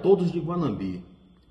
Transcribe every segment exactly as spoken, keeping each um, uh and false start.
todos de Guanambi.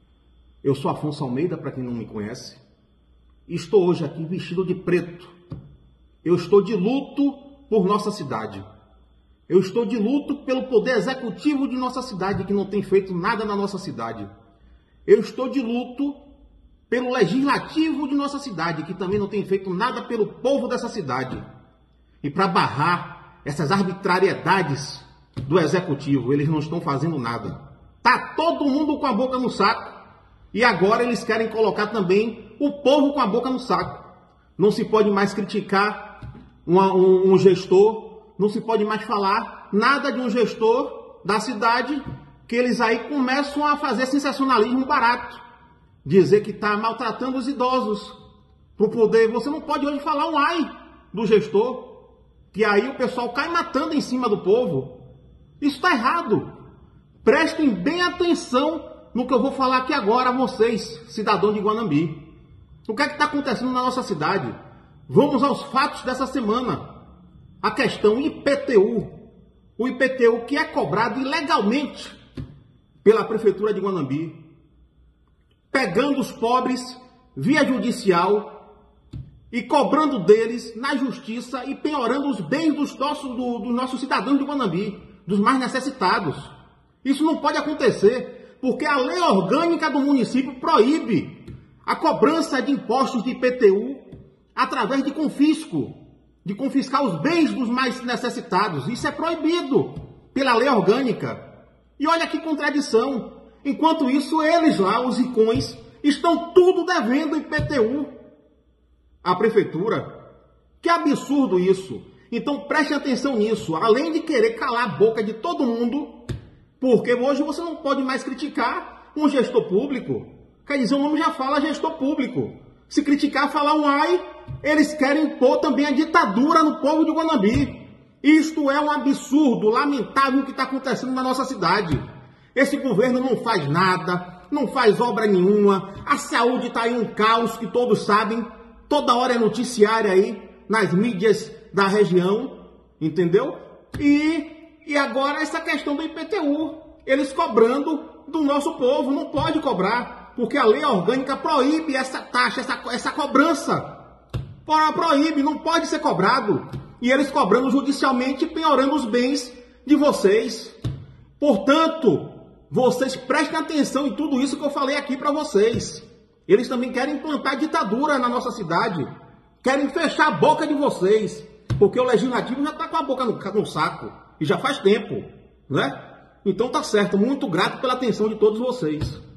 Eu sou Afonso Almeida, para quem não me conhece. Estou hoje aqui vestido de preto. Eu estou de luto por nossa cidade. Eu estou de luto pelo poder executivo de nossa cidade, que não tem feito nada na nossa cidade. Eu estou de luto pelo legislativo de nossa cidade, que também não tem feito nada pelo povo dessa cidade. E para barrar essas arbitrariedades do executivo, eles não estão fazendo nada. Tá todo mundo com a boca no saco. E agora eles querem colocar também o povo com a boca no saco. Não se pode mais criticar uma, um, um gestor, não se pode mais falar nada de um gestor da cidade, que eles aí começam a fazer sensacionalismo barato. Dizer que está maltratando os idosos para o poder. Você não pode hoje falar um ai do gestor, que aí o pessoal cai matando em cima do povo. Isso está errado. Prestem bem atenção no que eu vou falar aqui agora a vocês, cidadãos de Guanambi. O que é que está acontecendo na nossa cidade? Vamos aos fatos dessa semana. A questão I P T U. O I P T U que é cobrado ilegalmente pela Prefeitura de Guanambi, pegando os pobres via judicial e cobrando deles na justiça e penhorando os bens dos nossos, do, dos nossos cidadãos de Guanambi, dos mais necessitados. Isso não pode acontecer, porque a lei orgânica do município proíbe a cobrança de impostos de I P T U através de confisco, de confiscar os bens dos mais necessitados. Isso é proibido pela lei orgânica. E olha que contradição. Enquanto isso, eles lá, os ricões, estão tudo devendo I P T U à prefeitura. Que absurdo isso. Então preste atenção nisso. Além de querer calar a boca de todo mundo, porque hoje você não pode mais criticar um gestor público. Quer dizer, o nome já fala gestor público. Se criticar, falar um ai, eles querem impor também a ditadura no povo de Guanambi. Isto é um absurdo, lamentável o que está acontecendo na nossa cidade. Esse governo não faz nada, não faz obra nenhuma, a saúde está em um caos que todos sabem, toda hora é noticiário aí nas mídias da região, entendeu? E, e agora essa questão do I P T U, eles cobrando do nosso povo, não pode cobrar, porque a lei orgânica proíbe essa taxa, essa, essa cobrança. Fora proíbe, não pode ser cobrado. E eles cobrando judicialmente, penhorando os bens de vocês. Portanto, vocês prestem atenção em tudo isso que eu falei aqui para vocês. Eles também querem implantar ditadura na nossa cidade. Querem fechar a boca de vocês. Porque o legislativo já está com a boca no, no saco. E já faz tempo, né? Então tá certo. Muito grato pela atenção de todos vocês.